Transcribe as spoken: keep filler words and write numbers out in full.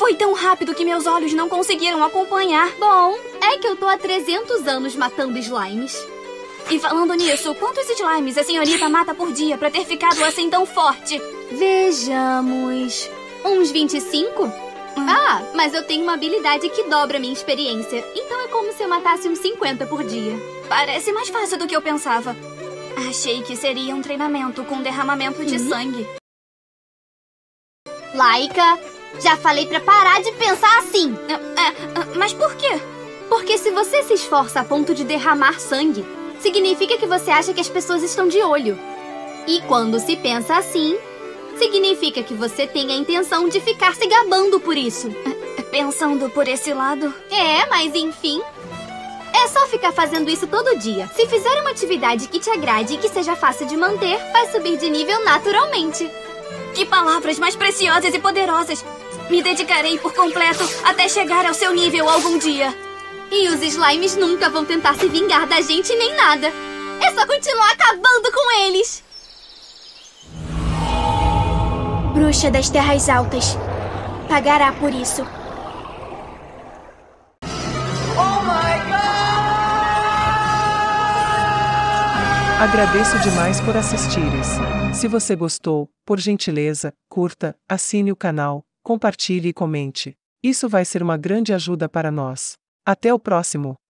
Foi tão rápido que meus olhos não conseguiram acompanhar. Bom, é que eu tô há trezentos anos matando slimes. E falando nisso, quantos slimes a senhorita mata por dia pra ter ficado assim tão forte? Vejamos... Uns vinte e cinco? Hum. Ah, mas eu tenho uma habilidade que dobra minha experiência. Então é como se eu matasse uns cinquenta por dia. Parece mais fácil do que eu pensava. Achei que seria um treinamento com derramamento de uhum. sangue. Laika, já falei pra parar de pensar assim. É, é, mas por quê? Porque se você se esforça a ponto de derramar sangue, significa que você acha que as pessoas estão de olho. E quando se pensa assim, significa que você tem a intenção de ficar se gabando por isso. Pensando por esse lado? É, mas enfim... É só ficar fazendo isso todo dia. Se fizer uma atividade que te agrade e que seja fácil de manter, vai subir de nível naturalmente. Que palavras mais preciosas e poderosas! Me dedicarei por completo até chegar ao seu nível algum dia. E os slimes nunca vão tentar se vingar da gente nem nada. É só continuar acabando com eles. Bruxa das Terras Altas. Pagará por isso. Agradeço demais por assistires. Se você gostou, por gentileza, curta, assine o canal, compartilhe e comente. Isso vai ser uma grande ajuda para nós. Até o próximo!